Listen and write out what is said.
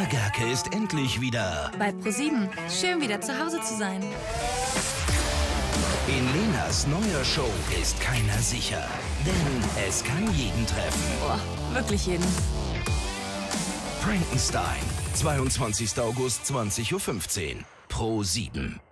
Gercke ist endlich wieder bei ProSieben. Schön wieder zu Hause zu sein. In Lenas neuer Show ist keiner sicher, denn es kann jeden treffen. Boah, wirklich jeden. Prankenstein, 22. August, 20:15 Uhr, ProSieben.